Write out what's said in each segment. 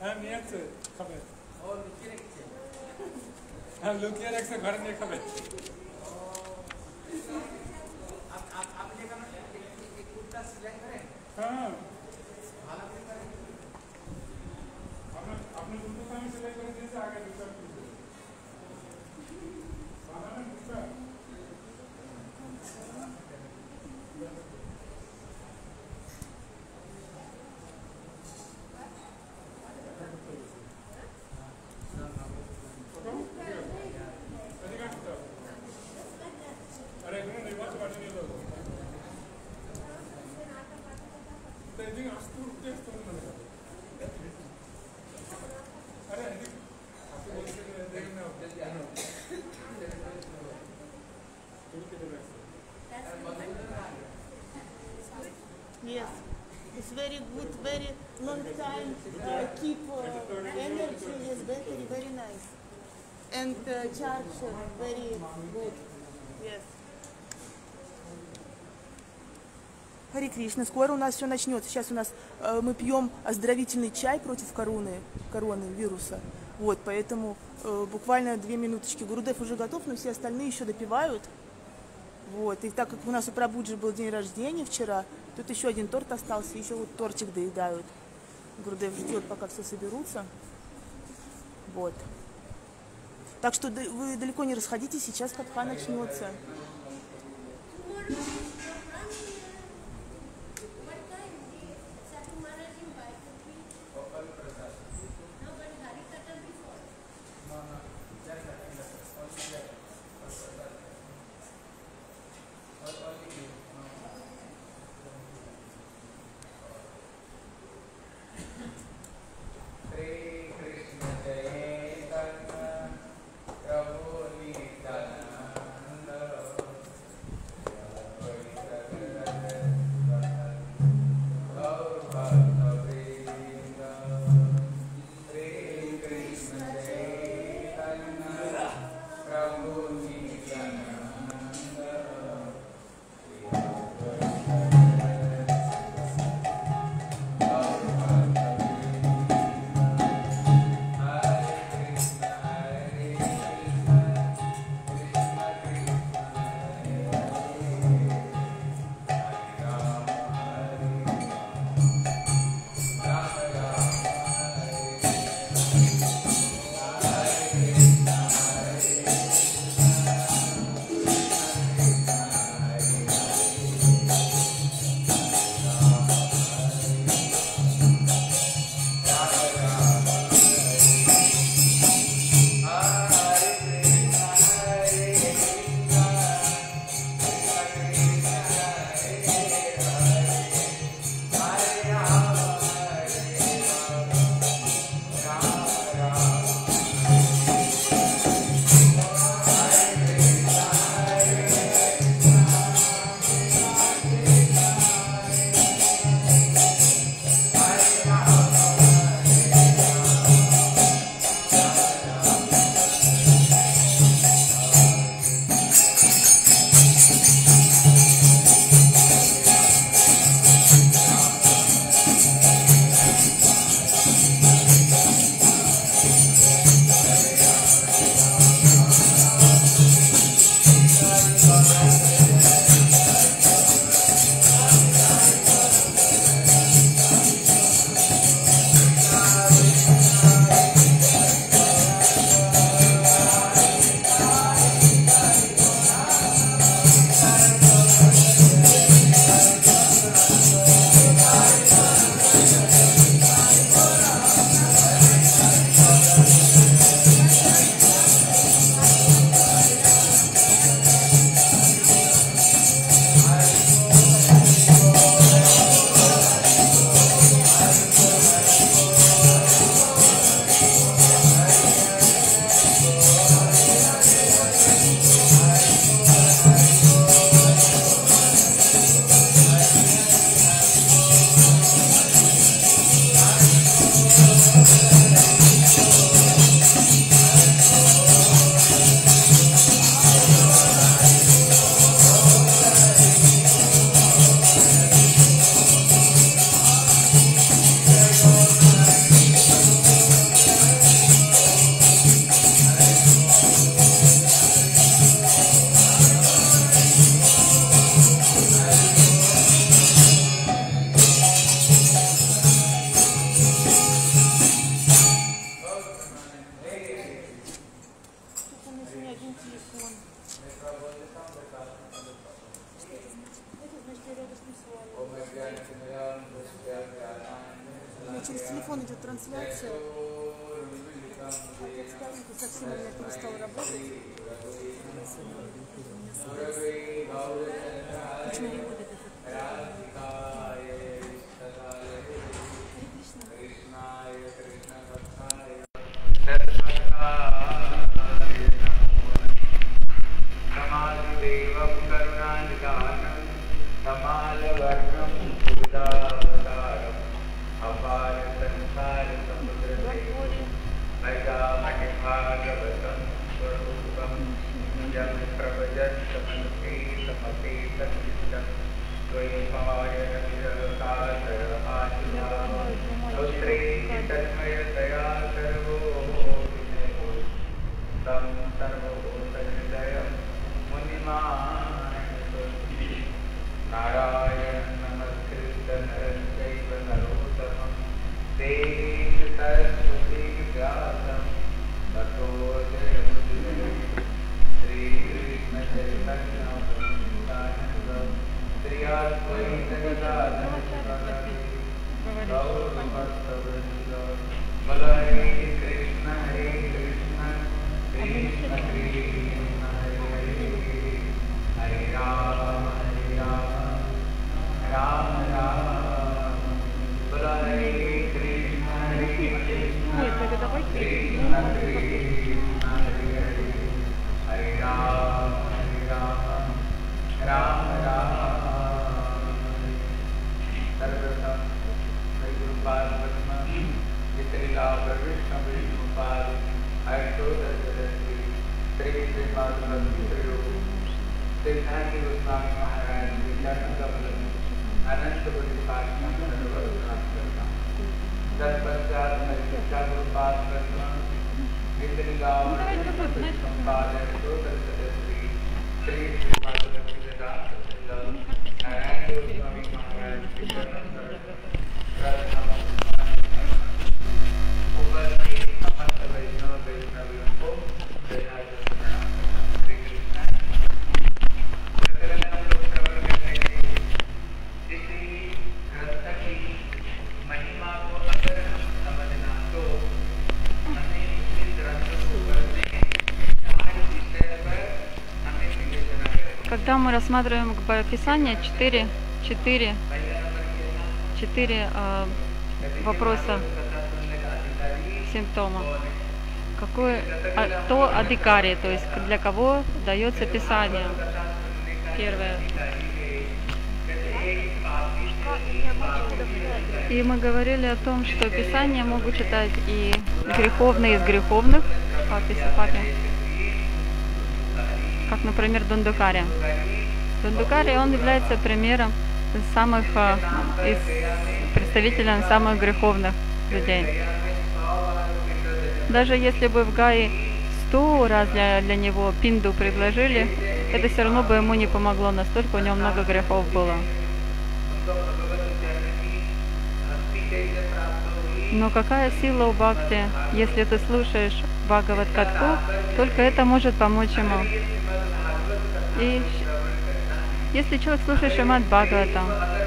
हाँ नियत से खबर और लुकिए रखिए हाँ लुकिए रख से घर नहीं खबर आप ये करना एक कुर्ता सिलेक्ट करें हाँ हालांकि करें आपने कुर्ता सामने सिलेक्ट करें जैसे आगे दूसरा सामने दूसरा Yes, it's very good, very long time, keep energy, yes, battery, very nice. And charge very good, yes. Харе Кришна, скоро у нас все начнется. Сейчас у нас мы пьем оздоровительный чай против короны вируса. Вот, поэтому буквально 2 минуточки. Гурудев уже готов, но все остальные еще допивают. Вот, и так как у нас у Прабуджи был день рождения вчера, тут еще один торт остался, еще вот тортик доедают. Гурудев ждет, пока все соберутся. Вот. Так что вы далеко не расходитесь, сейчас катха начнется. трансляция. Отец старенький совсем у меня перестал работать. Почему не будет Когда мы рассматриваем Писание, четыре вопроса, симптома. Кто адикари, то есть для кого дается Писание? Первое. И мы говорили о том, что Писание могут читать и греховные из греховных, как, например, Дундукари. Дундукари, он является примером представителем самых греховных людей. Даже если бы в Гае 100 раз для него пинду предложили, это все равно бы ему не помогло, настолько у него много грехов было. Но какая сила у бхакти, если ты слушаешь Бхагават Катху, только это может помочь ему. И если человек слушает Шримад Бхагаватам,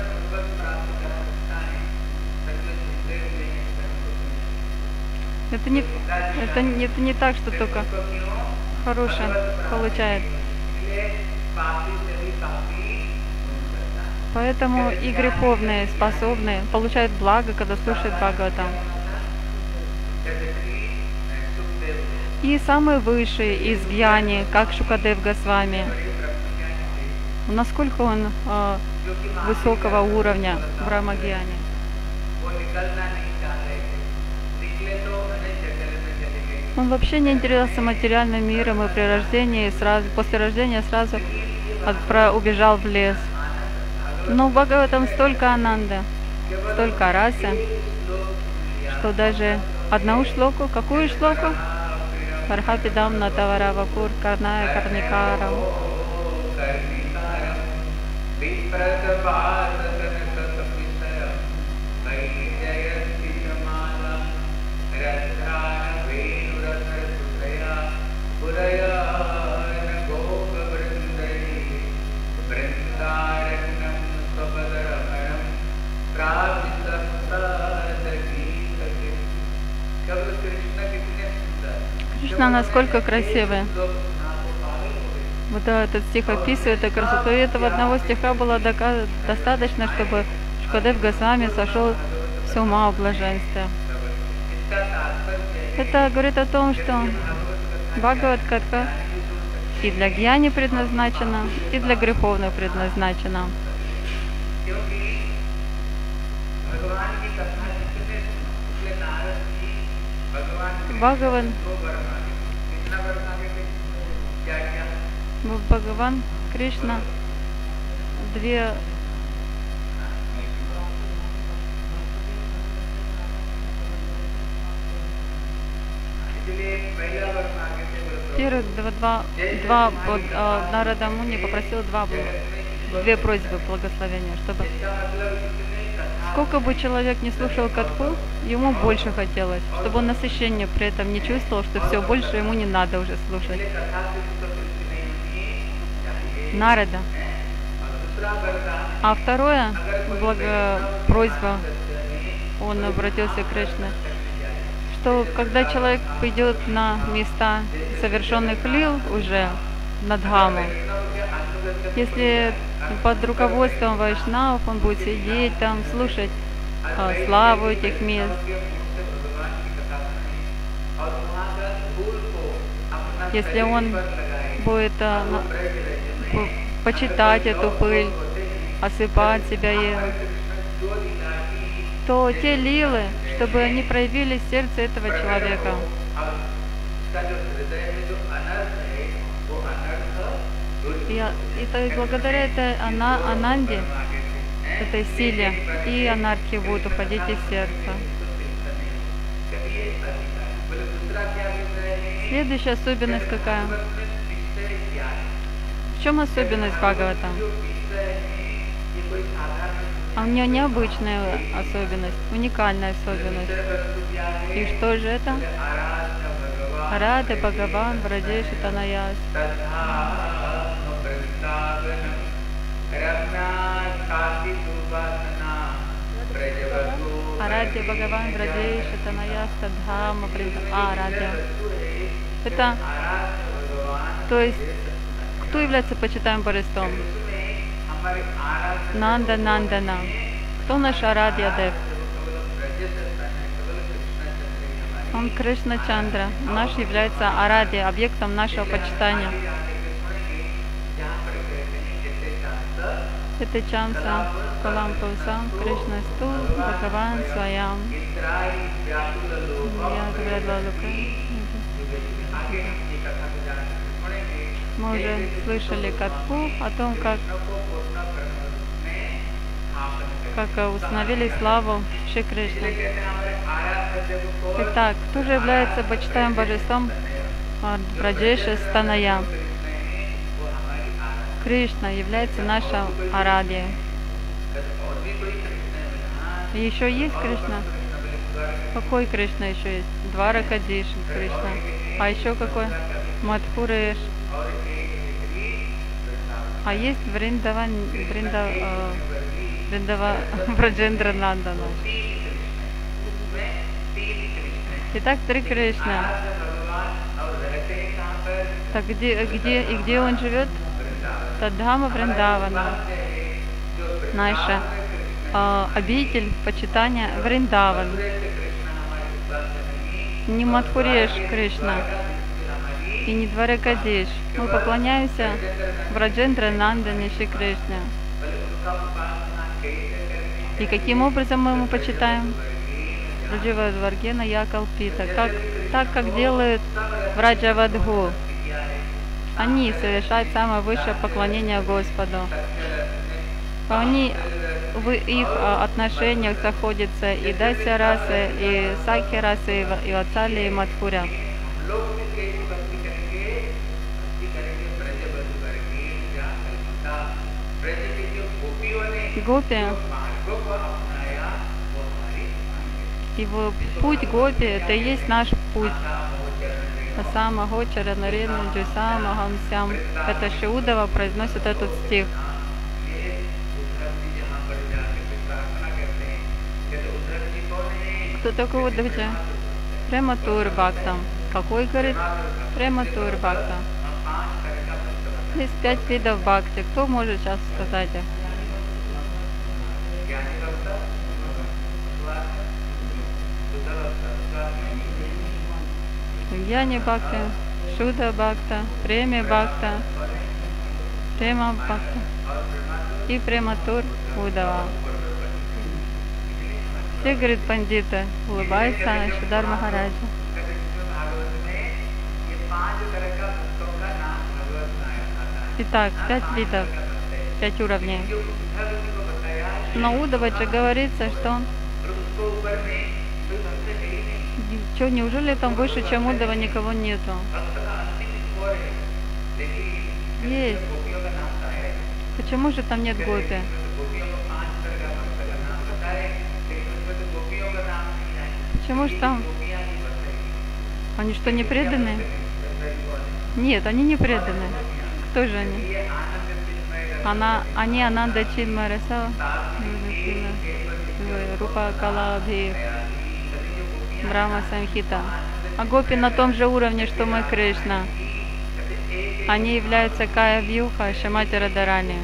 это не так, что только хорошее получает. Поэтому и греховные способны получают благо, когда слушают Бхагаватам. И самые высшие из гьяни, как Шукадев Госвами, насколько он высокого уровня в Брахмагьяне. Он вообще не интересовался материальным миром, и при рождении после рождения сразу убежал в лес. Но в Бхагаватам столько ананды, столько расы, что даже одну шлоку, какую шлоку? Пархапидам Натаваравапур Карная Карникарам. Кришна насколько красивый. Вот этот стих описывает эту красоту. И этого одного стиха было достаточно, чтобы Шукадев Госвами сошел с ума в блаженстве. Это говорит о том, что Бхагават-катха и для гьяни предназначена, и для греховных предназначена. Бхагаван Кришна первых два Нарада Муни попросил две просьбы благословения, чтобы сколько бы человек не слушал катху, ему больше хотелось, чтобы он насыщение при этом не чувствовал, что все больше ему не надо уже слушать. Нарада. А второе, просьба, он обратился к Кришне, что когда человек пойдет на места совершенных лил уже на Дхаму, если под руководством вайшнавов он будет сидеть там, слушать славу этих мест, если он будет почитать эту пыль, осыпать себя ею, то те лилы, чтобы они проявили сердце этого человека. И благодаря этой ананде, этой силе, и анархии будут уходить из сердца. Следующая особенность какая? В чем особенность Бхагавата? А у нее необычная особенность, уникальная особенность. И что же это? Рада Бхагаван Врадеши Танаяс. Арадья Бхагаван Врадеши Танаяс Тадхама Арадья. Это, то есть, кто является почитаемым божеством? Нанда Нандана. Кто наш Арадья Дев? Он Кришна Чандра. Наш является Арадья, объектом нашего почитания. Это Чамса Калампусам Кришна Сту Бхагаван Сваям. Мы уже слышали катху о том, как установили славу Шри Кришны. Итак, кто же является почитаемым божеством Раджеша Станая? Кришна является нашим Арадьей. И еще есть Кришна? Какой Кришна еще есть? Дваракадиш Кришна. А еще какой? Мадхуреш. А есть Браджендра Нандана. Итак, три Кришна. Так где он живет? Тадхама Вриндавана. Наша обитель почитания Вриндаван. Не Мадхуреш Кришна и не Дваракадиш. Мы поклоняемся Браджендра Нандане Шри Кришне. И каким образом мы ему почитаем? Раджива Дваргена Якалпита. Так, как делают в Раджавадху. Они совершают самое высшее поклонение Господу. Они в их отношениях находятся и Дася расы, и Сакхи расы, и Вацали, и Мадхуря. Гопи, его путь Гопи, это и есть наш путь. Асама Гочара Нарина Джусама Гамсям. Это Шиудова произносит этот стих. Кто такой Удавджи? Прематур Бхактам. Какой, говорит? Прематур Бхактам. Есть 5 видов бхакти. Кто может сейчас сказать их? Гьяни Бхакти, Шуда Бхакта, Преми Бхакта, Према Бхакта и Прематур Удава. Все, говорит, пандиты, улыбаются Шудар Махараджа. Итак, 5 видов, 5 уровней. Но Удаваджа говорится, что он... Что, неужели там выше, чем Удава, никого нету? Есть. Почему же там нет гопи? Почему же там? Они что, не преданы? Нет, они не преданы. Кто же они? Они Ананда Чидмараса, Рупа Калабхи, Брахма Самхита. А гопи на том же уровне, что мы, Кришна. Они являются Кая Вьюха, Шимати Радарани.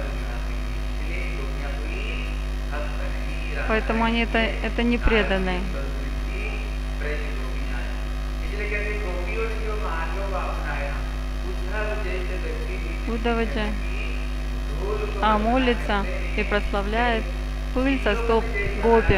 Поэтому они это не преданные. Удаваджа молится и прославляет пыль со стоп гопи.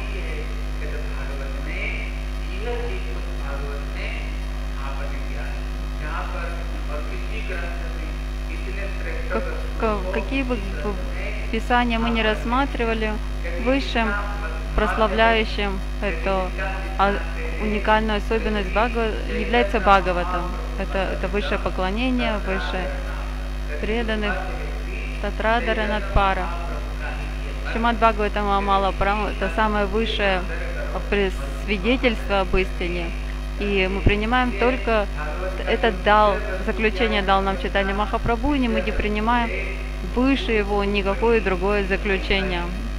Какие бы писания мы не рассматривали, высшим прославляющим эту уникальную особенность является Бхагаватам. Это высшее поклонение, высшее преданных Татрадара Надпара. Шримад Бхагаватам Амала Прама — это самое высшее свидетельство об истине. И мы принимаем только этот заключение дал нам Чайтанья Махапрабху, и мы не принимаем выше его никакое другое заключение.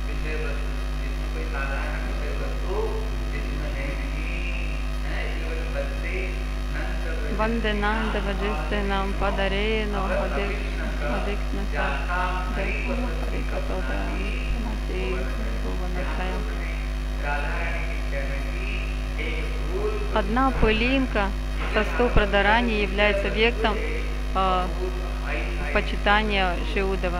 Ванденанда Ваджистенам Падарену Адикнаса Харикатода Мати Суванасаям. Одна пылинка со 100 Радарани является объектом почитания Шри Удава.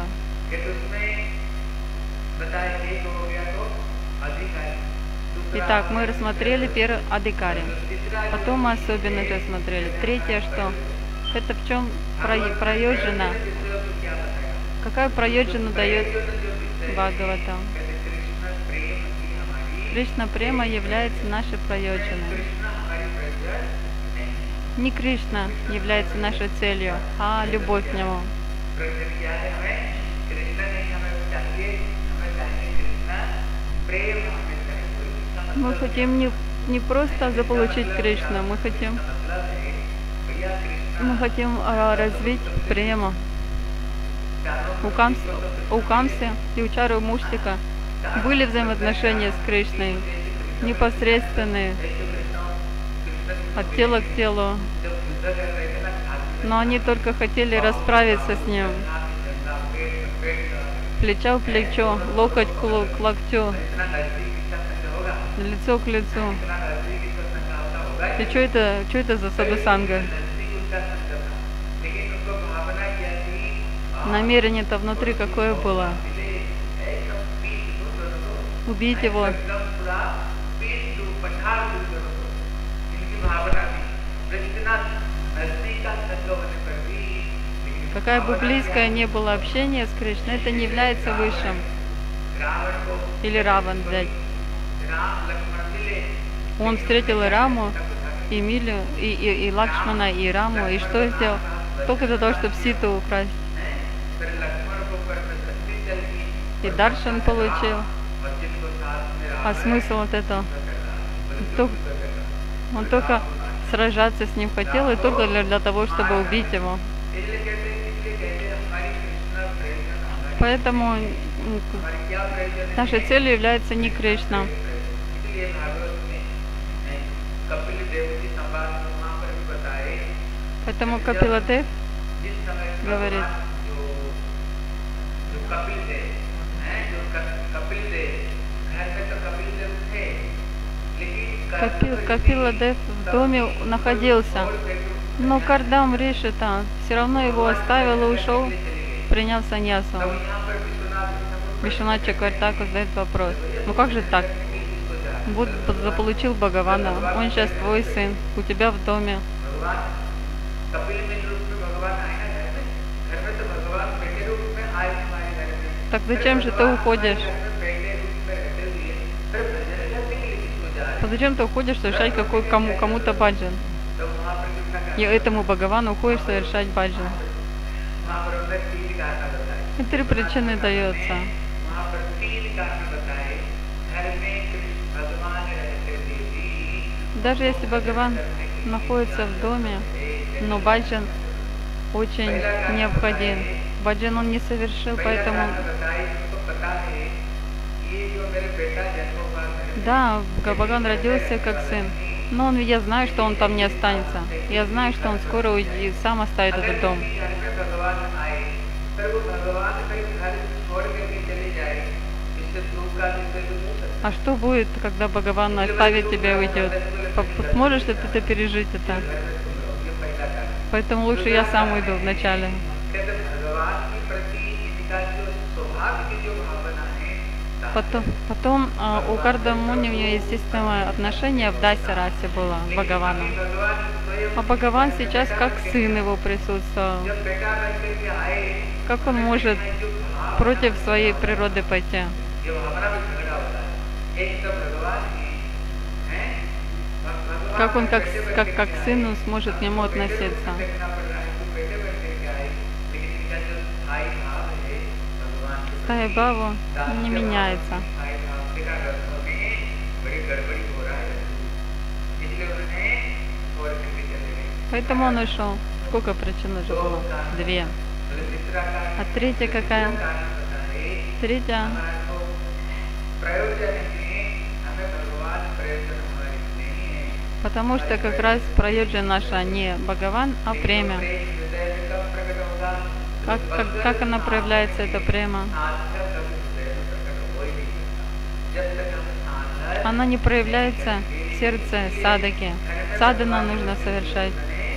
Итак, мы рассмотрели первый Адикари. Потом мы особенность рассмотрели. Третье, что? Это в чем проёджана? Какая проёджана дает Бхагаватам? Кришна Према является нашей проёджаной. Не Кришна является нашей целью, а любовь к Нему. Мы хотим не просто заполучить Кришну, мы хотим развить прему. У Камсы и у Чару Муштика были взаимоотношения с Кришной, непосредственные, от тела к телу, но они только хотели расправиться с Ним, плечо к плечу, локоть к локтю, лицо к лицу. И что это за садхусанга? Намерение-то внутри какое было? Убить его. Какая бы близкое ни было общение с Кришной, это не является высшим. Или Раван взять. Он встретил и Раму, и Милю, и Лакшмана, и Раму, и что сделал? Только для того, чтобы Ситу украсть. И Даршан получил. А смысл вот этого? Он только сражаться с ним хотел, и только для того, чтобы убить его. Поэтому нашей целью является не Кришна. Поэтому Капиладев говорит, Капиладев в доме находился, но Кардам Риши-то все равно его оставил и ушел, приняв саньясу. Вишванат Чакартаку задает вопрос: ну как же так? Вот заполучил Бхагавана, он сейчас твой сын, у тебя в доме. Так зачем же ты уходишь? Зачем ты уходишь совершать кому-то баджан? И этому Бхагавану уходишь совершать баджан. И 3 причины дается. Даже если Бхагаван находится в доме, но баджан очень необходим. Баджан он не совершил, поэтому... Да, Бхагаван родился как сын, но я знаю, что он там не останется. Я знаю, что он скоро уйдет, сам оставит этот дом. А что будет, когда Бхагаван оставит тебя и уйдет? Сможешь ли ты пережить это? Поэтому лучше я сам уйду вначале. Потом у Кардамуни у нее естественное отношение в Даси-расе было к Бхагавану. А Бхагаван сейчас как сын его присутствовал. Как он может против своей природы пойти? Как он как к сыну сможет к нему относиться? Стая Бхава не меняется. Поэтому он ушел. Сколько причин уже было? 2. А 3-я какая? 3-я. Потому что как раз прайоджа наша не Бхагаван, а премя. Как она проявляется, эта према? Она не проявляется в сердце садаки. Садхана нужно совершать.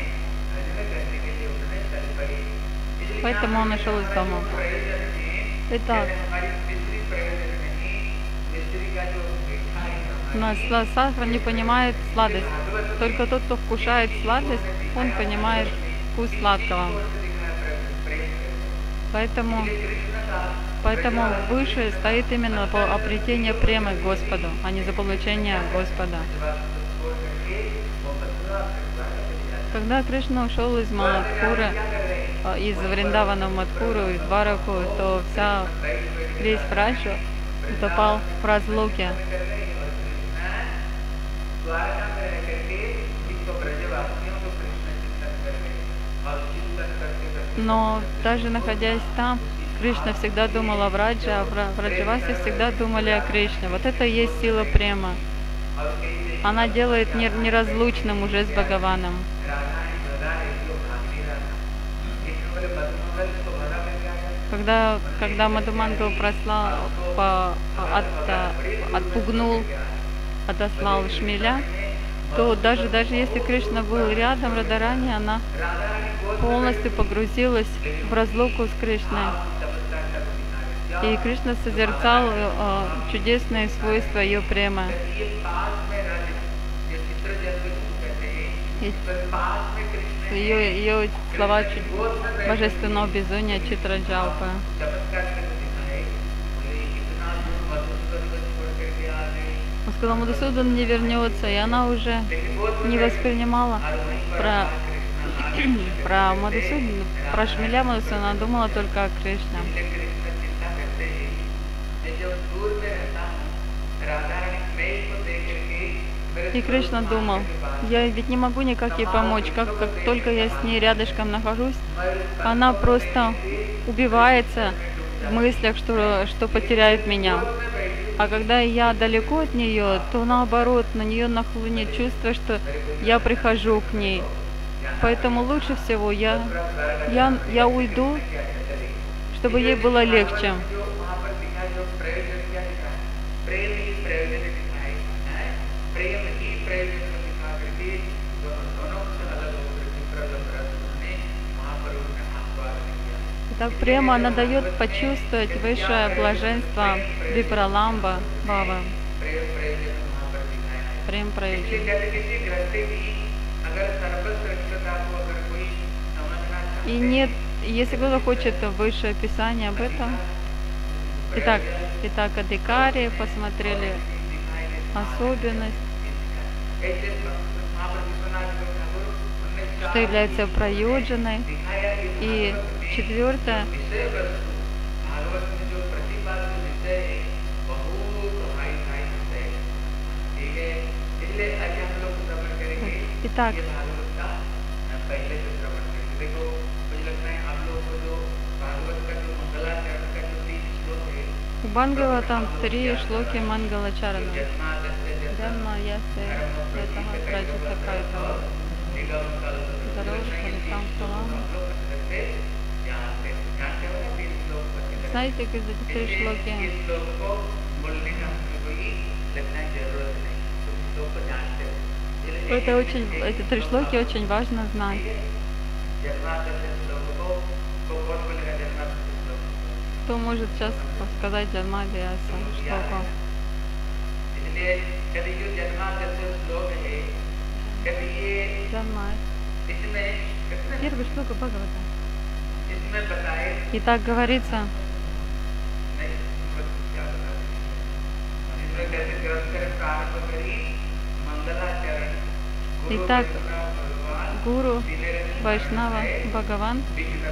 Поэтому он ушел из дома. Итак, садхана не понимает сладость. Только тот, кто вкушает сладость, он понимает вкус сладкого. Поэтому выше стоит именно обретение премы к Господу, а не за получение Господа. Когда Кришна ушел из Мадхуры, из Вриндавана в Мадхуру, из Двараку, то весь Браджа утопал в разлуке. Но даже находясь там, Кришна всегда думал о Врадже, а Враджаваси всегда думали о Кришне. Вот это и есть сила према. Она делает неразлучным уже с Бхагаваном. Когда Мадхумангал отослал шмеля, то даже если Кришна был рядом, Радарани, она полностью погрузилась в разлуку с Кришной. И Кришна созерцал чудесные свойства ее премы. Ее слова божественного безумия Читраджалпа. Он сказал, Мадхусудан не вернется, и она уже не воспринимала про Мадхусудана, про шмеля Мадхусудана, она думала только о Кришне. И Кришна думал, я ведь не могу никак ей помочь, как только я с ней рядышком нахожусь, она просто убивается в мыслях, что потеряет меня. А когда я далеко от нее, то наоборот, на нее нахлынет чувство, что я прихожу к ней. Поэтому лучше всего я уйду, чтобы ей было легче. Так прямо она дает почувствовать высшее блаженство Випраламба Бава. Прем проявлен. И нет, если кто-то хочет высшее описание об этом. Итак, Адикари посмотрели особенность, что является прайоджаной. И четвертое, итак, у Бхагаватам 3 шлоки Мангала Чарана. Джанма ясе этого праджита кайтава. Здорово, Халитам Салам. Знаете, как эти 3 шлоки? Эти 3 шлоки очень важно знать. Кто может сейчас сказать Джанмадьяса шлоку? Джанмад. Первый шлока Бхагавата. И так говорится. Итак, Гуру, Вайшнава, Бхагаван.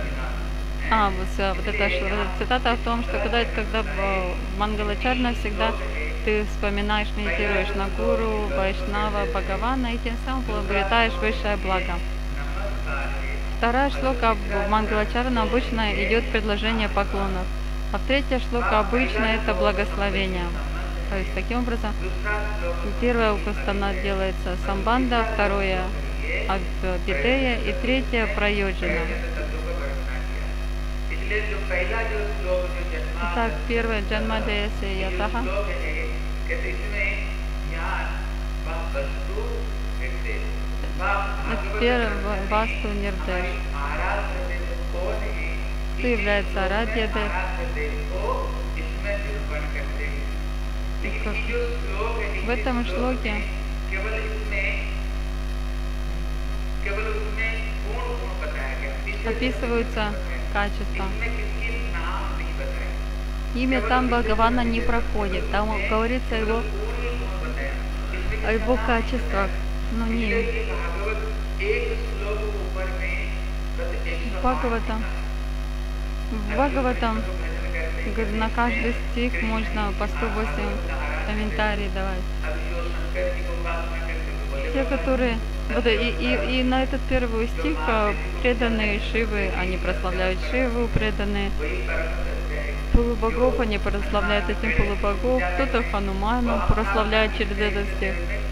Вот эта цитата о том, что когда в Мангалачарна всегда ты вспоминаешь, медитируешь на Гуру, Вайшнава, Бхагавана, и тем самым приобретаешь высшее благо. Вторая шлока в Мангалачарна обычно идет предложение поклонов, а третья шлока обычно это благословение. То есть таким образом, первая упастана делается самбанда, второе абхидея и третье прайоджана. Итак, первое Джанмадаясе Ятаха. Первое Васту Нирдеш. Кто является Арадья Дев. В этом шлоке описываются качества. Имя там Бхагавана не проходит, там говорится о его качествах, но не Бхагаватам, на каждый стих можно по 108 комментариев давать. Те, которые... И на этот первый стих преданные Шивы, они прославляют Шиву, преданные полубогов, они прославляют этим полубогов, кто-то Хануману прославляет через этот стих.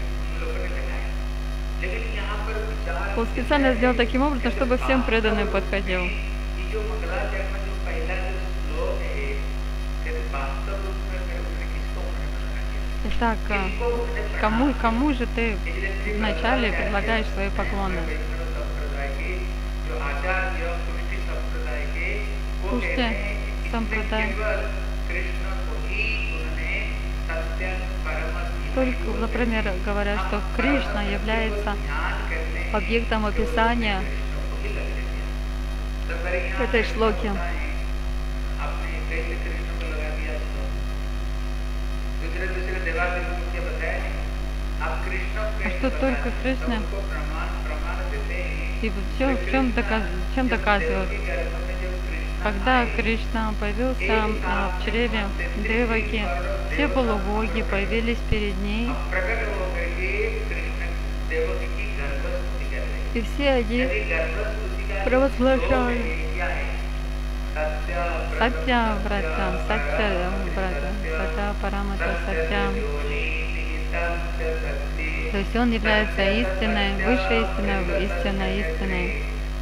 Он специально сделал таким образом, чтобы всем преданным подходил. Итак, кому же ты вначале предлагаешь свои поклоны? Слушайте, Сампрадай. Только, например, говорят, что Кришна является объектом описания этой шлоки. А что только Кришна? И чем доказывают? Когда Кришна появился в чреве Деваки, все полубоги появились перед ней, и все они провозглашали. Сатья Вратям, Сатья Вратям, Сатья Парамата Сатьям. То есть он является истиной, высшей истиной, истинной истиной.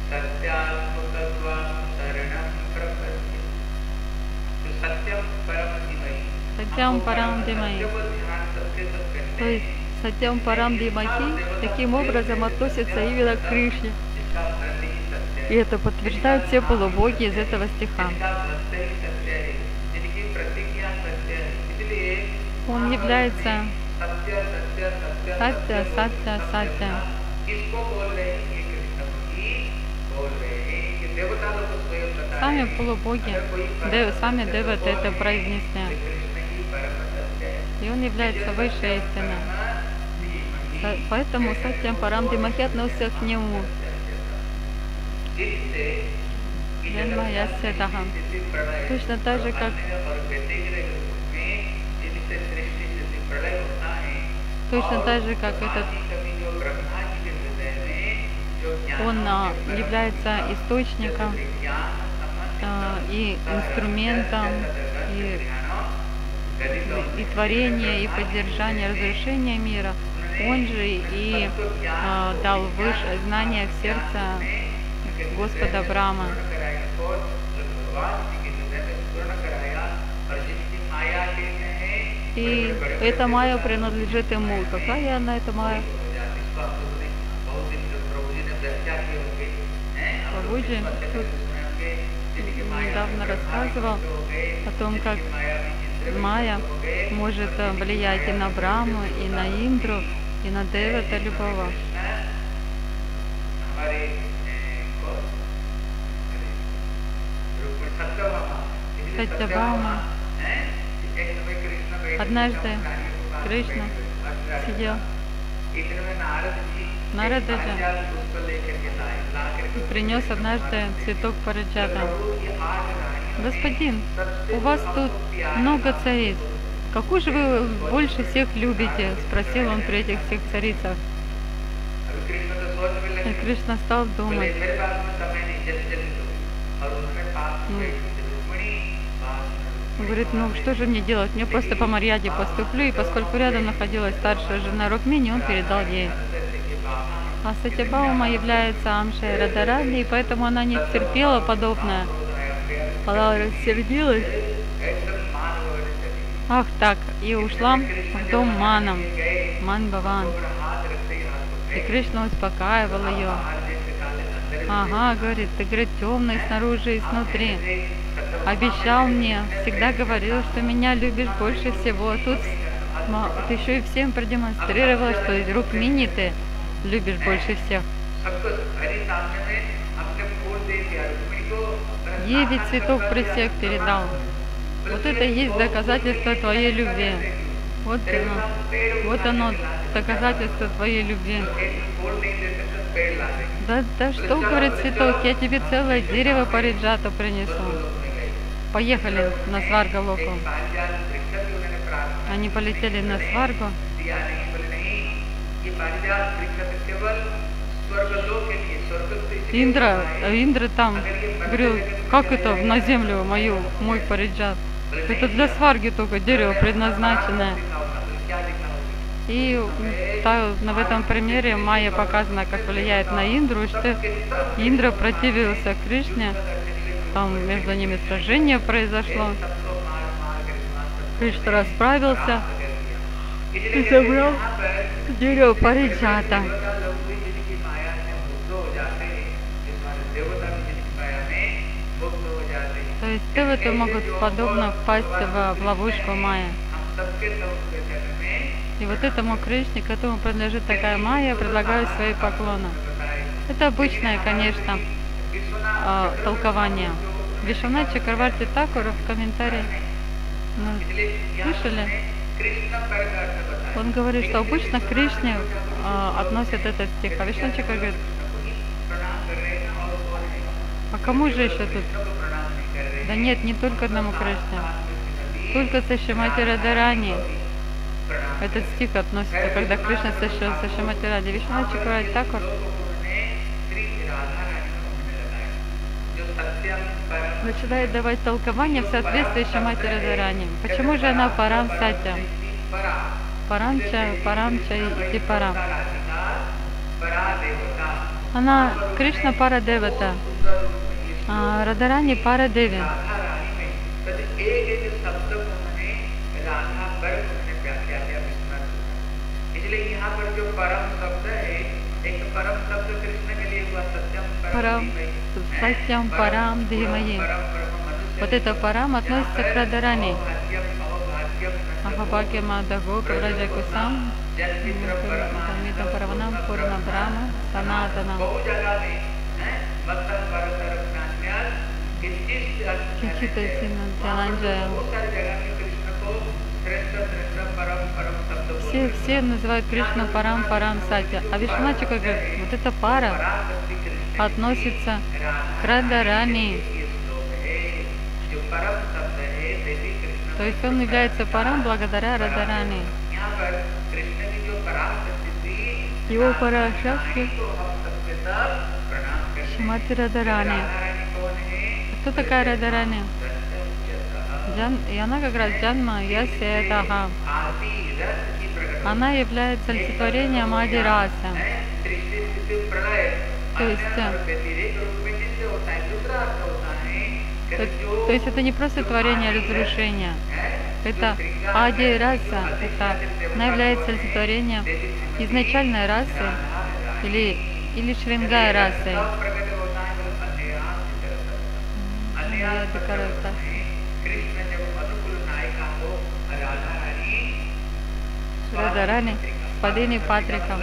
Сатьям Парам Димахи. То есть Сатьям Парам Димахи таким образом относится именно к Кришне. И это подтверждают все полубоги из этого стиха. Он является Сатья, Сатья, Сатья. Сами полубоги, сами деваты это произнесли. И он является высшей истиной. Поэтому Сатьям Парам Димахи относится к нему. Точно так же, как этот он является источником и инструментом и творения, и поддержания, разрушения мира. Он же и дал высшее знание в сердце Господа Брахма. И эта майя принадлежит ему. Какая она, эта майя? Прабхуджи тут недавно рассказывал о том, как майя может влиять и на Брахму, и на Индру, и на Девата любого. Сатьябхама. Однажды Кришна сидел, Нарададжа принес однажды цветок париджата. Господин, у вас тут много цариц. Какую же вы больше всех любите? Спросил он при этих всех царицах. И Кришна стал думать. Он говорит, ну что же мне делать? Мне просто по Марьяде поступлю, и поскольку рядом находилась старшая жена Рукмини, он передал ей. А Сатьябхама является Амшей Радаради, и поэтому она не терпела подобное. Она рассердилась. Ах так, и ушла в дом Маном, Ман Баван. И Кришна успокаивал ее. Ага, говорит, ты, говорит, темный снаружи и снутри. Обещал мне, всегда говорил, что меня любишь больше всего. А тут ты еще и всем продемонстрировала, что из Рукмини ты любишь больше всех. 9 цветов присек передал. Вот это и есть доказательство твоей любви. Вот оно, доказательство твоей любви. Да что, говорит цветок, я тебе целое дерево париджата принесу. Поехали на Сваргалоку. Они полетели на Сваргу. Индра там говорил, как это на землю мой париджат? Это для Сварги только дерево предназначенное. И в этом примере майя показана, как влияет на Индру, что Индра противился Кришне. Там между ними сражение произошло. Кришна расправился и забрал дерево париджата. То есть деваты могут подобно впасть в ловушку майя. И вот этому Кришне, к этому принадлежит такая майя, предлагаю свои поклоны. Это обычное, конечно, толкование. Вишванат Чакраварти Такур в комментарии слышали? Он говорит, что обычно к Кришне относят этот стих. А Вишванат Чакраварти говорит, а кому же еще тут? Да нет, не только одному Кришне. Только со Шримати Радарани. Этот стих относится, когда Кришна со Шримати Ради. Вишванат Чакраварти Такур начинает давать толкование в соответствии с Шримати Радхарани. Почему же она Парам Сатям? Парамча и Парам. Она Кришна Парадевата, а Радхарани Парадеви. Парам, Сатьям, Парам, Дхимаи. Вот это Парам относится к Радхарани. Ахабхагья Мадаго, Кавраджа Кусам, Тамита Параванам, Пурна Брахма, Санатанам. Чичита Синантянанджая. Все называют Кришну Парам, Парам Сатья. А Вишваначика говорит, вот эта пара относится к Радхарани. То есть он является Парам благодаря Радхарани. Его Парашакти Шримати Радхарани. Кто такая Радхарани? И она как раз Джанма Ясья Таха. Она является олицетворением Ади Раса. То есть это не просто творение разрушения. Это Ади Раса. Она является олицетворением изначальной расы или Шрингая расы. Радхарани с Падини Патриком.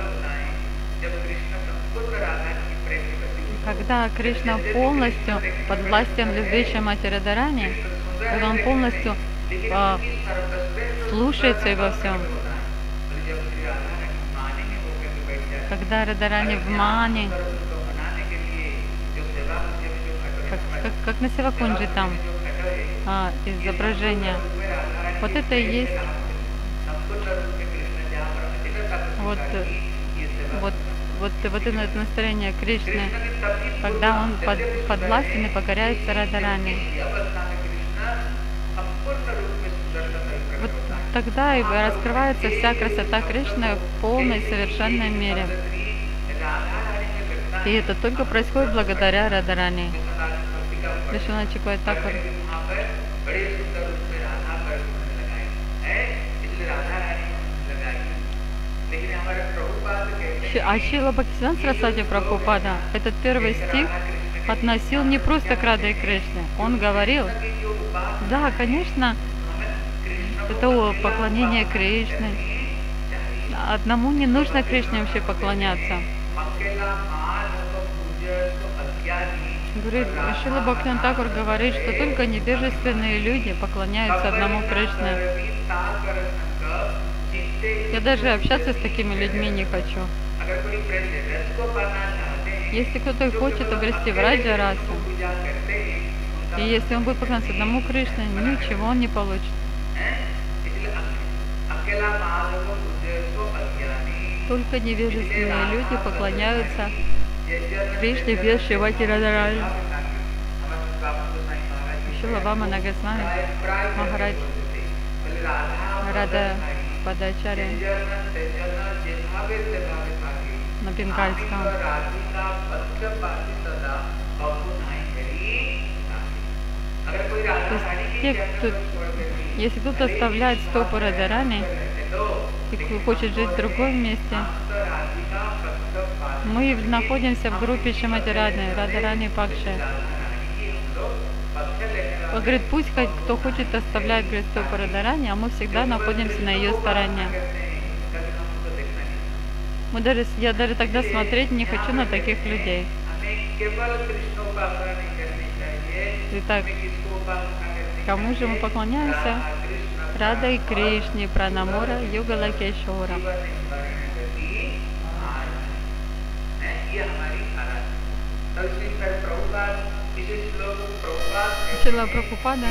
Когда Кришна полностью подвластен любви Шримати Радхарани, когда он полностью слушается и во всем. Когда Радхарани в мане, как на Севакунджи там изображение. Вот это и есть вот это настроение Кришны, когда он подвластен и покоряется Радхарани. Вот тогда и раскрывается вся красота Кришны в полной совершенной мере. И это только происходит благодаря Радхарани. Вишванаth Chakravarti Thakur. А Шрила Бхактисиданта Сарасвати Прабхупада этот первый стих относил не просто к Раде Кришне. Он говорил, да, конечно, это поклонение Кришне. Одному не нужно Кришне вообще поклоняться. Говорит, Шрила Бхактисиданта Тхакур говорит, что только невежественные люди поклоняются одному Кришне. Я даже общаться с такими людьми не хочу. Если кто-то хочет обрести в Раджа расу, и если он будет поклоняться одному Кришне, ничего он не получит. Только невежественные люди поклоняются Кришне без Шримати Радхарани. Шрила Вамана Госвами Махарадж Рада Падачарья на бенгальском. Если кто-то оставляет стопы Радхарани и хочет жить в другом месте, мы находимся в группе Шримати Радхарани Пакши. Он говорит, пусть кто хочет оставляет стопы Радхарани, а мы всегда находимся на ее стороне. Я даже тогда смотреть не хочу на таких людей. Итак, кому же мы поклоняемся? Рада и Кришне, Пранамура, Югала Кешора. Шрила Прабхупада,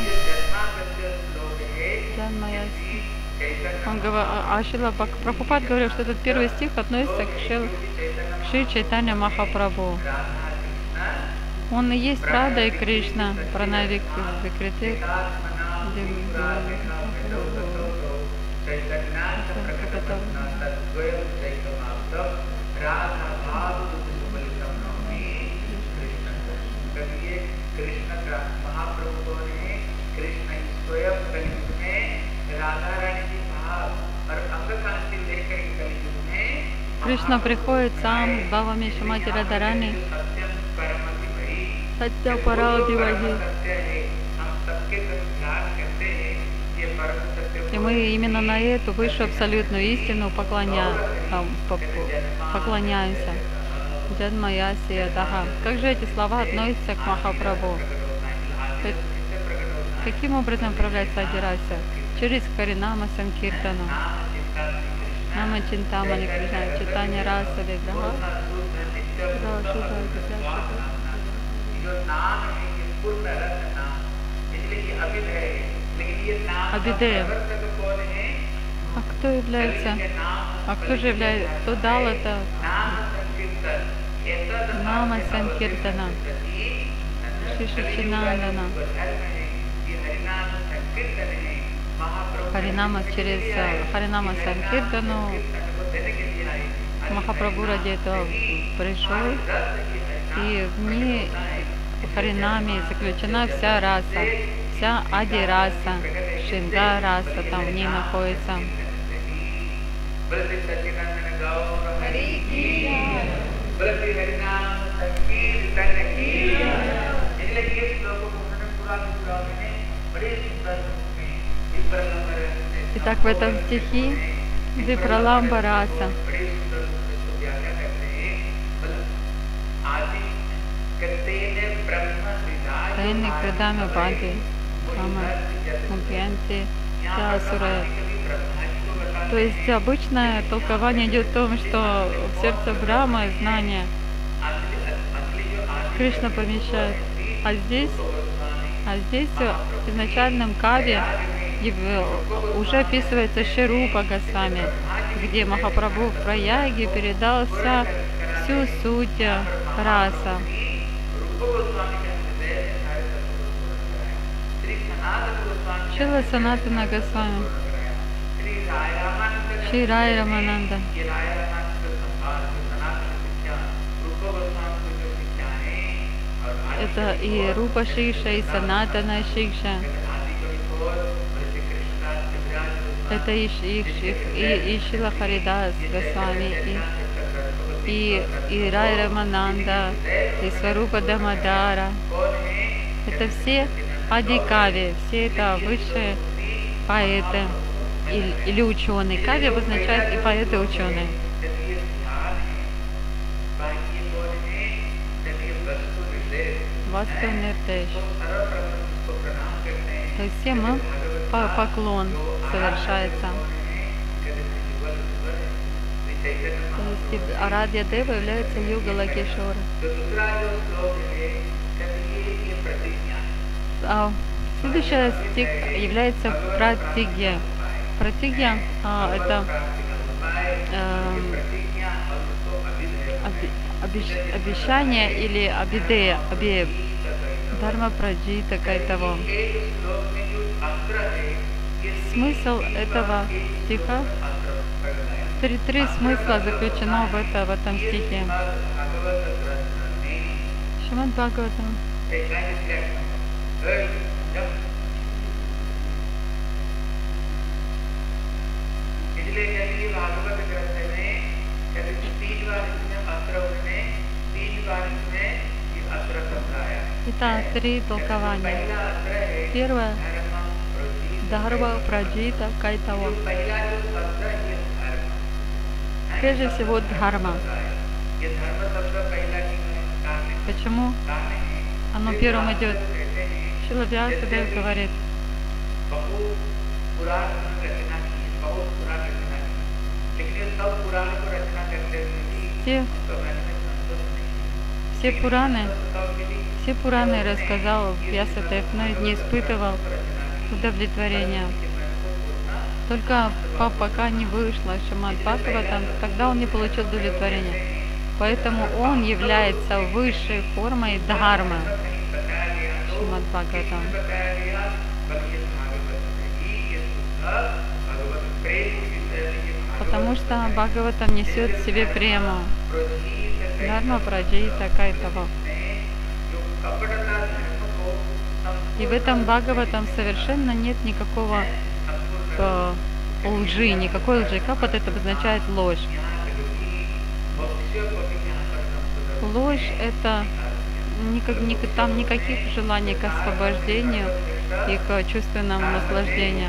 Шрила Прабхупад говорил, что этот первый стих относится к Шри Чайтанья Махапрабху. Он и есть Рада и Кришна, Пранавик Викритит. Кришна приходит сам с бабами Шимати Радарани, Сатя Параудиваги. И мы именно на эту высшую абсолютную истину поклоняемся. Джадмаяси Даха. Как же эти слова относятся к Махапрабху? Каким образом управляется Адирася? Через Харинама Санкиртану. Нама Чинтамани Кришна, Читания Раса Виграха. Абидея. А кто является? А кто же является? Кто дал это? Нама Санкиртана. Шишичинандана. Харинама через Харинама Санкиртану Махапрабху ради этого пришел, и в ней в Харинаме заключена вся раса, вся Ади-раса, Шинга-раса там в ней находится. Итак, в этом стихе Випраламба раса. Тайны крадами бади, мукьянти, часуры. То есть обычное толкование идет о том, что в сердце Брахмы знание Кришна помещает. А здесь в изначальном каве уже описывается Ширупа Госвами, где Махапрабху в Праяге передал всю суть раса. Шрила Санатана Госвами, Шри Рай Рамананда. Это и Рупа Шикша, и Санатана Шикша. Это и Шрила Харидас Госвами, и Рай Рамананда, и Сварупа Дамадара. Это все Ади-кави, все это высшие поэты или ученые. Кави обозначает и поэты, и ученые. Васту Нирдеш. То есть всем поклон совершается. То есть Арадья Дева является Юга Лакешора. Следующий стих является Пратигья. Пратигья это обещание или абидея, дharma праджита кайтаво. Смысл этого стиха, три смысла заключено в этом стихе. Шримад Бхагаватам. Итак, три толкования. Первое — Дхарма Праджита Кайтаво. Прежде всего Дхарма. Почему оно первым идет? Шрила Вьясадев говорит, все Пураны рассказал Вьясадев, но не испытывал удовлетворения. Только пока не вышло Шримад Бхагаватам, тогда он не получил удовлетворения. Поэтому он является высшей формой дхармы. Шримад Бхагаватам. Потому что Бхагаватам несет в себе прему. Дхарма праджита кайтава. И в этом Бхагаватам совершенно нет никакого лжи, никакой лжи. Капат это обозначает ложь. Ложь это там никаких желаний к освобождению и к чувственному наслаждению.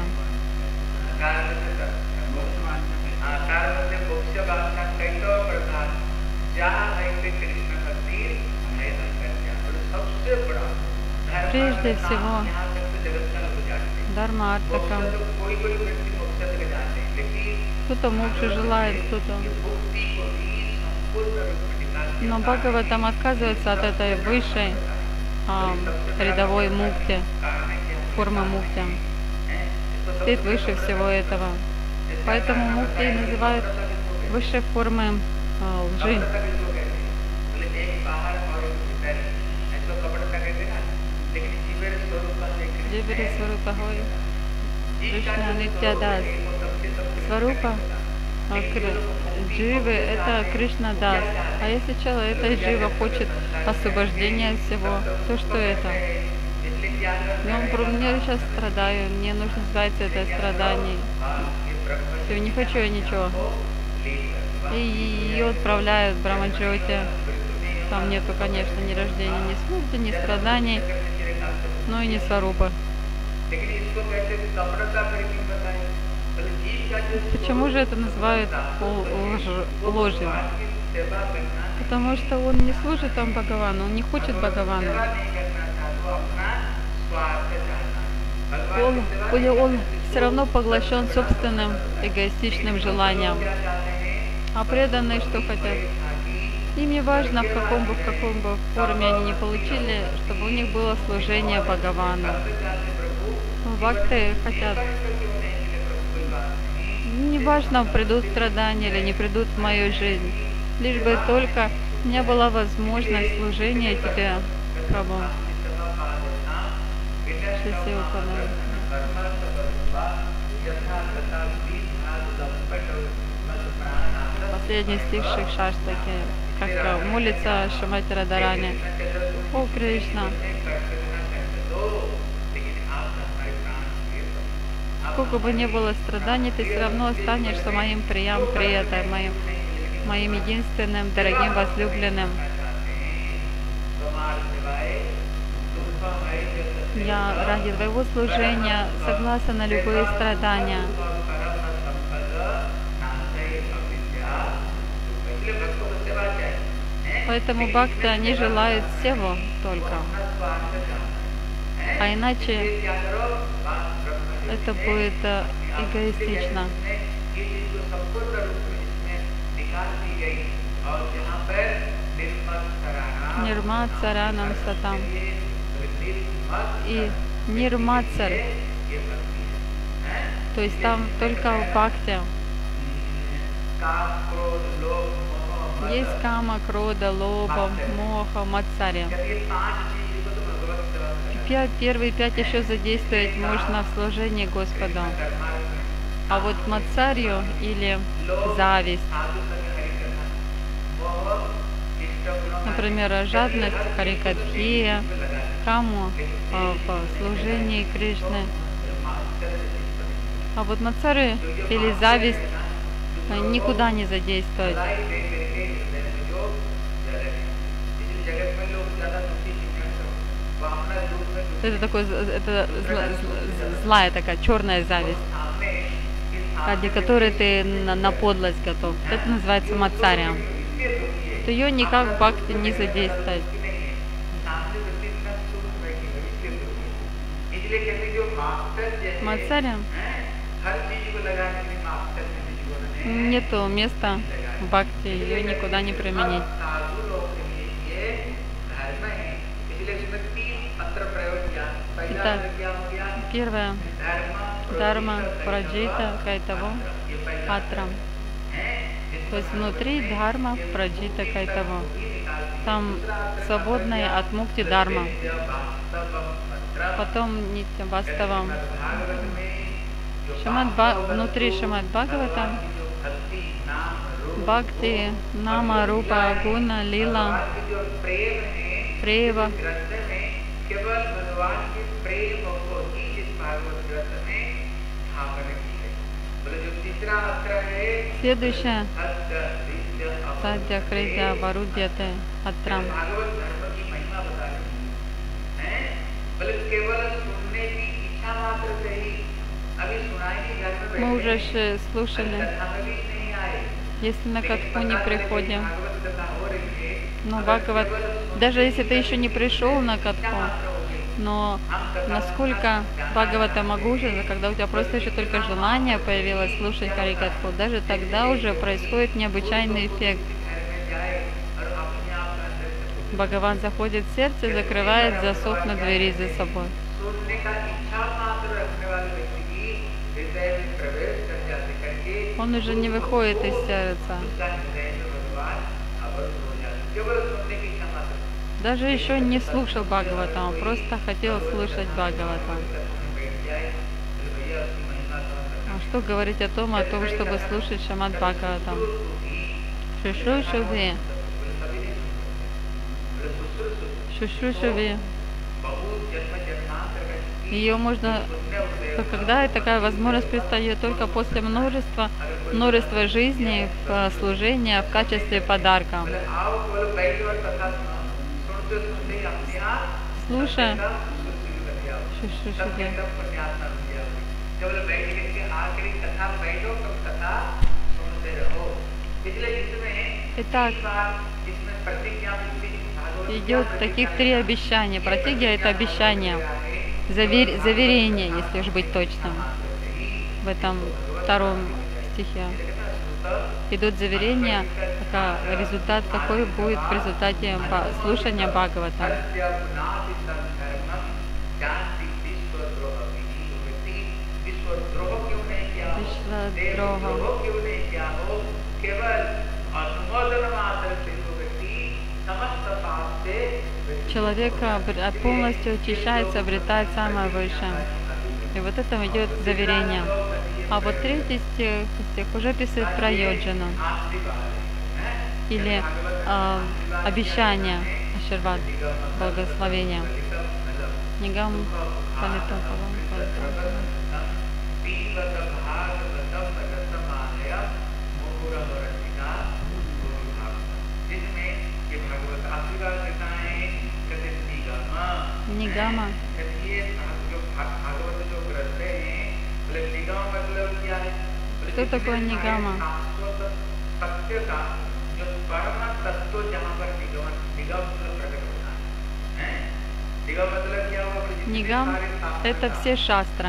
Прежде всего, Дharma Артакам. Кто-то мокши желает, кто-то. Но Бхагаватам отказывается от этой высшей рядовой мукти, формы мукти. Стоит выше всего этого. Поэтому мукти называют высшей формой лжи. Дживери Сварупахой, Кришна Нитьядас. Сварупа Дживы это Кришна Дас. А если человек, эта Джива хочет освобождения всего, то что это? Я сейчас страдаю, мне нужно избавиться от страданий. Все, не хочу я ничего. И ее отправляют в Брамаджоте. Там нету, конечно, ни рождения, ни смерти, ни страданий, но и не Сварупа. Почему же это называют ложью? Потому что он не служит там Бхагавану, он не хочет Бхагавану. Он все равно поглощен собственным эгоистичным желанием. А преданные что хотят? Им не важно, в каком бы форме они не получили, чтобы у них было служение Бхагавану. Бхакты хотят. Не важно, придут страдания или не придут в мою жизнь. Лишь бы только у меня была возможность служения тебе, Прабху. Последний стих Шикшаштаки, как молится Шримати Радхарани. О, Кришна! Сколько бы ни было страданий, ты все равно останешься моим приятом, моим единственным, дорогим, возлюбленным. Я ради твоего служения согласна на любые страдания. Поэтому бхакты, они желают всего только. А иначе это будет эгоистично. Нирмацаранам сатам. И нирмацар, то есть там только в бхакте есть кама, крода, лоба, моха, мацаря. Первые 5 еще задействовать можно в служении Господу. А вот мацарью или зависть, например, жадность, харикатхия, каму в служении Кришны. А вот мацары или зависть никуда не задействовать. Это такой, это злая такая, черная зависть, ради которой ты на подлость готов. Это называется мацаря. То ее никак в бхакти не задействовать. Мацаря нету места в бхакти, ее никуда не применить. Итак, первое. Дharma праджита кайтаво атрам. То есть внутри дхарма праджита кайтаво. Там свободные от мукти дхарма. Потом нитя ваставам. Внутри Шримад Бхагаватам Бхакти, Нама, Рупа, Гуна, Лила, Прева. Следующее Садья, Кридя, Варудьяте, Атрам. Мы уже слушали, если на катху не приходим, но Бхагават, даже если ты еще не пришел на катху, но насколько Бхагавата могущество, когда у тебя просто еще только желание появилось слушать Харикатху, даже тогда уже происходит необычайный эффект. Бхагаван заходит в сердце и закрывает засов на двери за собой. Он уже не выходит из сердца. Даже еще не слушал Бхагаватам, он просто хотел слушать Бхагаватам. А что говорить о том, чтобы слушать Шримад Бхагаватам? Шушрушуви. Шушрушуви. Ее можно, когда такая возможность предстает только после множества жизней в служении в качестве подарка. Слушай, итак, идет таких 3 обещания. Пратигья — это обещание, заверение, если уж быть точным. В этом 2 стихе идут заверения, результат какой будет в результате слушания Бхагавата. Человек полностью очищается, обретает самое высшее. И вот это идет заверение. А вот 3 стих уже описывает про йоджану. Или обещание, аширвад, благословение. Нигам палитапавам палитапавам. Нигама. Что такое нигама? Нигам — это все шастры.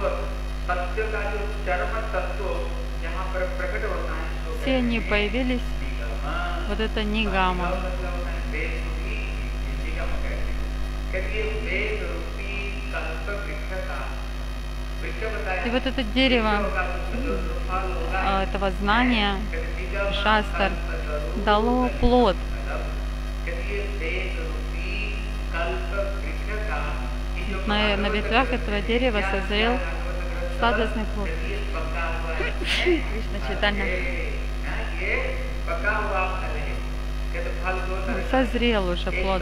Все они появились, вот это нигама. И вот это дерево этого знания, шастр, дало плод. На ветвях этого дерева созрел сладостный плод. Кришна Чайтанья. Созрел уже плод.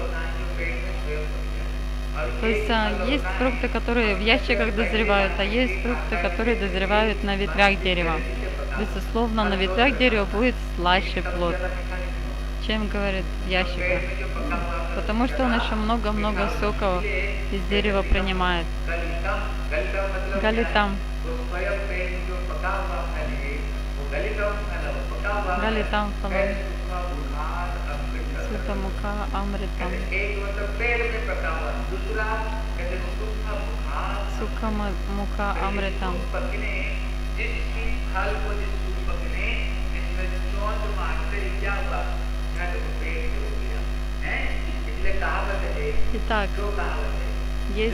То есть есть фрукты, которые в ящиках дозревают, а есть фрукты, которые дозревают на ветвях дерева. Безусловно, на ветвях дерева будет слаще плод, чем, говорит, в ящиках. Потому что он еще много-много сока из дерева принимает. Галитам. Галитам фалам. Сутамука амритам. Сукамука амритам. Итак, есть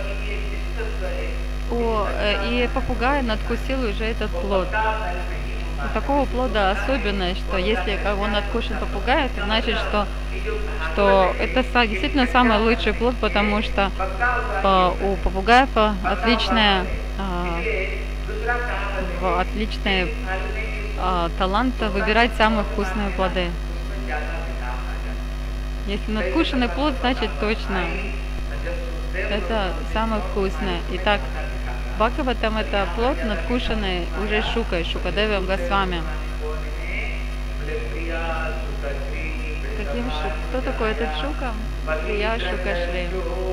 и попугай надкусил уже этот плод. у такого плода особенность, что если он откушен попугай, это значит, что это действительно самый лучший плод, потому что у попугаев отличный талант выбирать самые вкусные плоды. Если надкушенный плод, значит точно это самое вкусное. Итак, Бхагаватам это плод надкушенный уже Шукой, Шукадевом Госвами. Кто такой этот Шука? Прия Шука Шри.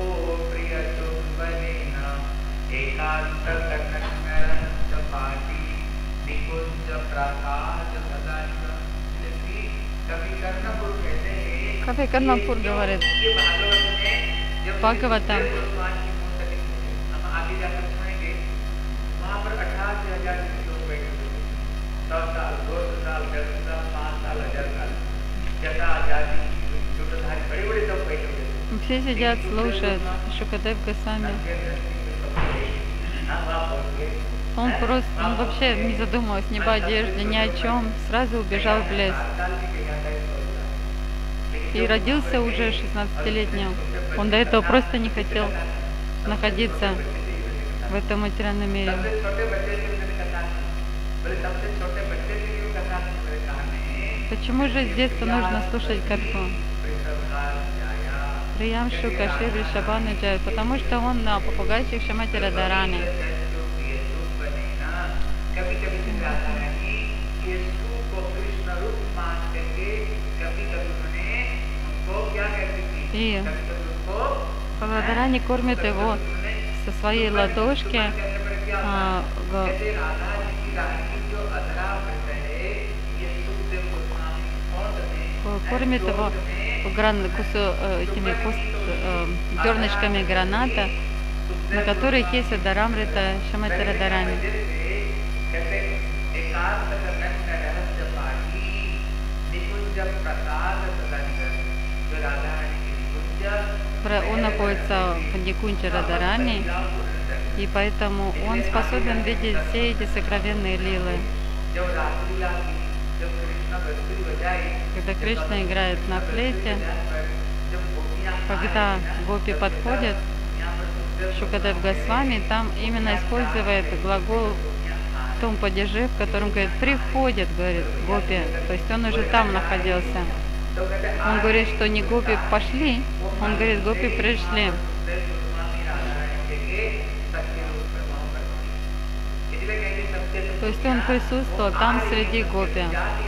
Кафе Карнапур говорит, Бхагаватам. Все сидят, слушают Шукадев Госвами. Он вообще не задумывался ни об одежде, ни о чем, сразу убежал в лес. И родился уже 16-летним. Он до этого просто не хотел находиться в этом материальном мире. Почему же с детства нужно слушать катху? Приям Шука Шри Вришабхану Джай, потому что он на попугайчик Шримати Радхарани. И Радхарани кормит его со своей ладошки, кормит его этими зернышками граната, на которых есть Адарамрита Шримати Радхарани. Он находится в Никунче Радхарани, и поэтому он способен видеть все эти сокровенные лилы. Когда Кришна играет на флейте, когда гопи подходят, Шукадев Госвами там именно использует глагол в том падеже, в котором говорит «приходят», говорит, гопи, то есть он уже там находился. Он говорит, что не гопи пошли, он говорит, гопи пришли. То есть он присутствовал там среди гопи.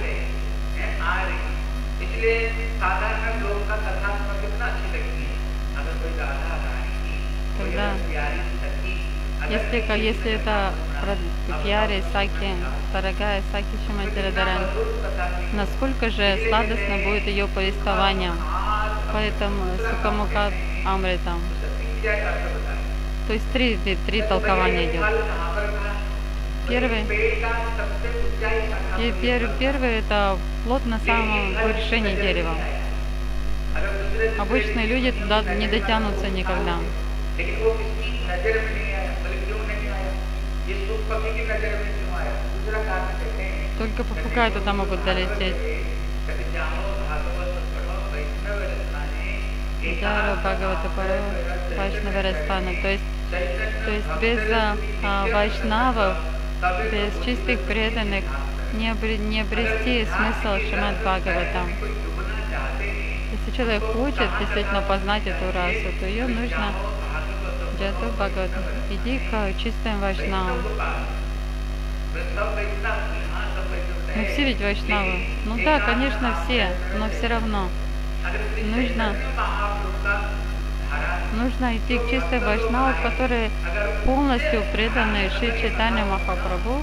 Когда, если это Пьяри, Саки, дорогая Саки Шримати Радхарани, насколько же сладостно будет ее повествование, поэтому Сукамука Амритам. То есть три толкования идет. Первый это плод на самом вершине дерева. Обычные люди туда не дотянутся никогда. Только попугаи туда могут долететь. То есть без вайшнавов, без чистых преданных не обрести смысл Шримад Бхагаватам. Если человек хочет действительно познать эту расу, то ее нужно Джату Бхагаватам. Иди к чистым вайшнавам. Ну все ведь вайшнавы. Ну да, конечно, все, но все равно нужно идти к чистым вайшнавам, которые полностью преданы Шри Чайтанья Махапрабху,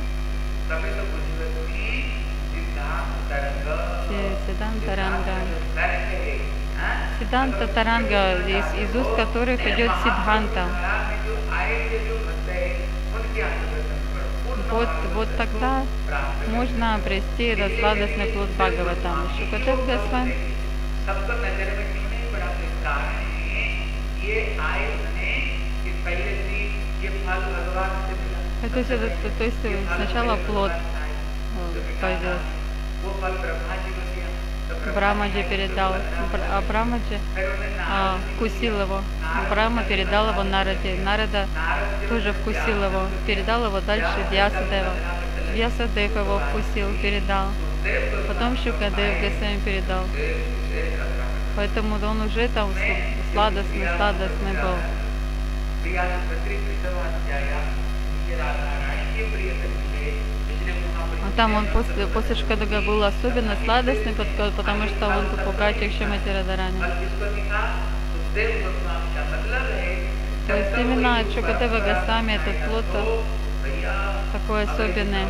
Сиддханта Таранга, из уст которых идет Сиддханта. Вот тогда можно обрести этот сладостный плод Бхагаватам. Шукадев Госвами. То есть сначала плод повез. Брамаджи передал, а Брамаджи вкусил его. Брама передал его Нараде. Нарада тоже вкусил его, передал его дальше Вьясадева. Вьясадев его вкусил, передал. Потом Шукадев Госвами передал. Поэтому он уже там сладостный был. А там он после Шукадева был особенно сладостный, потому что он попугай Чакшамати Радарани. То есть именно Шукадева Госвами этот плод такой особенный.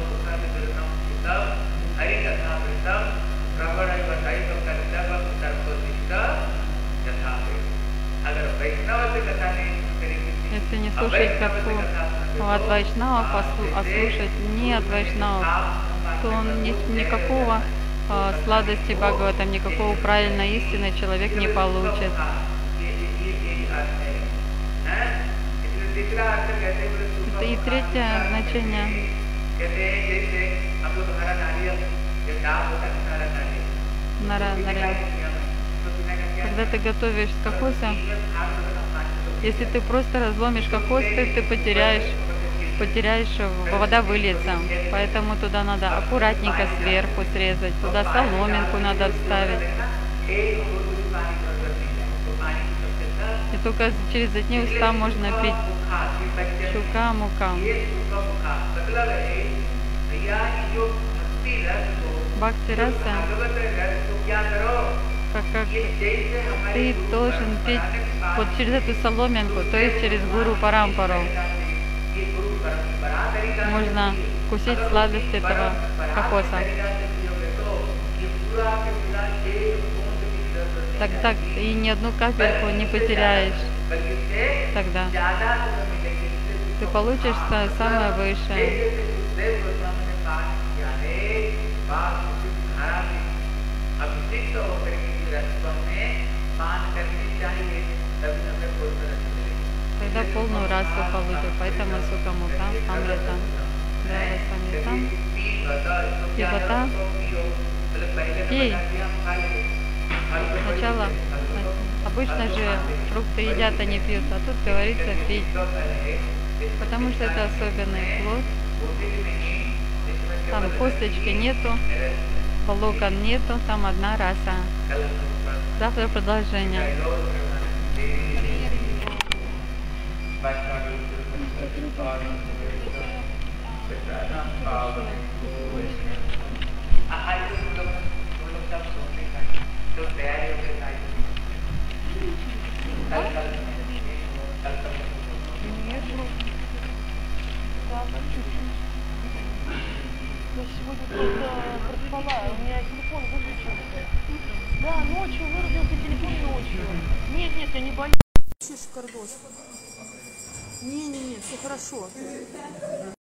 Если не слушать катху от вайшнавов, а слушать не от вайшнавов, то он никакого сладости Бхагаватам, никакого правильной истины человек не получит. И третье значение. Когда ты готовишь с кокоса, если ты просто разломишь кокос, ты потеряешь, вода выльется. Поэтому туда надо аккуратненько сверху срезать, туда соломинку надо вставить. И только через одни уста можно пить шука мука. Бхакти раса, как ты должен пить вот через эту соломинку, то есть через гуру парампару. Можно вкусить сладость этого кокоса. Так и ни одну капельку не потеряешь. Тогда ты получишь самое высшее. Тогда полную расу получишь. Поэтому сукамука, амрита, самрита, пивата, пей. Сначала, обычно же фрукты едят, а не пьют, а тут говорится пить. Потому что это особенный плод. Там косточки нету, волокон нету, там одна раса. Завтра продолжение. Я сегодня просто проспала, у меня телефон выключился. Да, ночью вырубился телефон ночью. Нет, я не боюсь. Шикардос. Не, все хорошо.